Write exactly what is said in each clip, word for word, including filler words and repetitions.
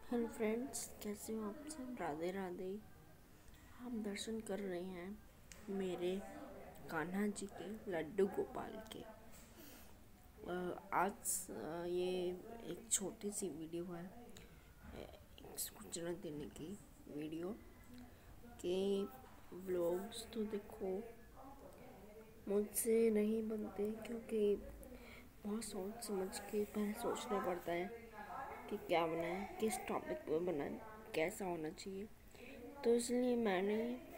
Hello friends, कैसे हो आप सब। राधे राधे। हम दर्शन कर रहे हैं मेरे कान्हा जी के, लड्डू गोपाल के। अ, आज अ, ये एक छोटी सी वीडियो है, एक सूचना देने की वीडियो कि व्लॉग्स तो देखो मुझसे नहीं बनते, क्योंकि बहुत सोच समझ के पहले सोचना पड़ता है कि क्या बनाएं, किस टॉपिक पर बनाएं, कैसा होना चाहिए। तो इसलिए मैंने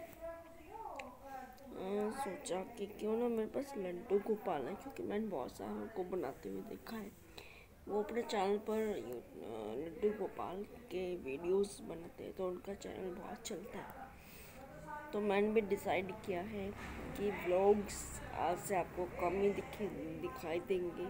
अ, सोचा कि क्यों ना मेरे पास लड्डू गोपाल है, क्योंकि मैंने बहुत सारों को बनाते हुए देखा है। वो अपने चैनल पर अ, लड्डू गोपाल के वीडियोस बनाते हैं, तो उनका चैनल बहुत चलता है। तो मैंने भी डिसाइड किया है कि व्लॉग्स आज से आपको कम ही दिखे दिखाई देंगे।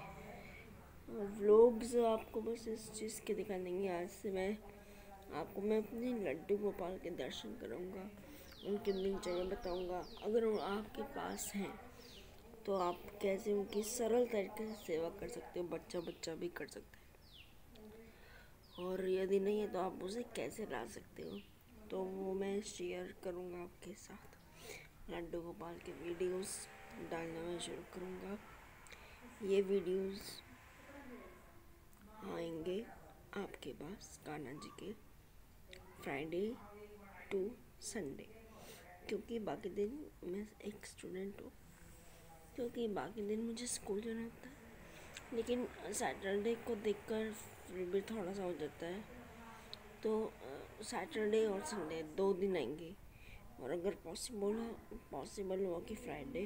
व्लॉग्स आपको बस इस चीज़ के दिखा देंगे। आज से मैं आपको मैं अपने लड्डू गोपाल के दर्शन करूँगा, उनकी दिनचर्या बताऊँगा। अगर वो आपके पास हैं तो आप कैसे उनकी सरल तरीके से सेवा कर सकते हो, बच्चा बच्चा भी कर सकते हैं। और यदि नहीं है तो आप उसे कैसे ला सकते हो, तो वो मैं शेयर करूँगा आपके साथ। लड्डू गोपाल के वीडियोस डालना मैं शुरू करूँगा। ये वीडियोस आएंगे आपके पास कान्हा जी के फ्राइडे टू संडे, क्योंकि बाकी दिन मैं एक स्टूडेंट हूँ, क्योंकि बाकी दिन मुझे स्कूल जाना होता है। लेकिन सैटरडे को देखकर फिर भी थोड़ा सा हो जाता है, तो सैटरडे और संडे दो दिन आएंगे। और अगर पॉसिबल हो पॉसिबल हुआ कि फ्राइडे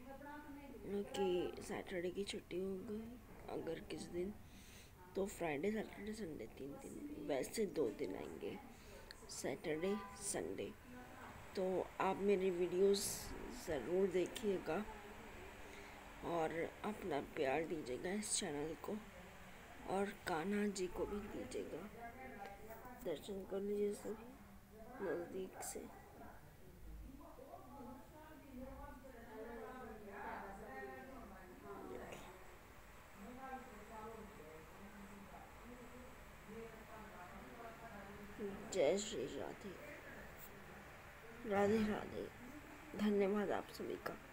कि सैटरडे की छुट्टी हो गई अगर किस दिन, तो फ्राइडे सैटरडे संडे तीन दिन, वैसे दो दिन आएंगे, सैटरडे संडे। तो आप मेरी वीडियोस ज़रूर देखिएगा और अपना प्यार दीजिएगा इस चैनल को, और कान्हा जी को भी दीजिएगा। दर्शन कर लीजिए सभी नज़दीक से। जय श्री राधे। राधे राधे। धन्यवाद आप सभी का।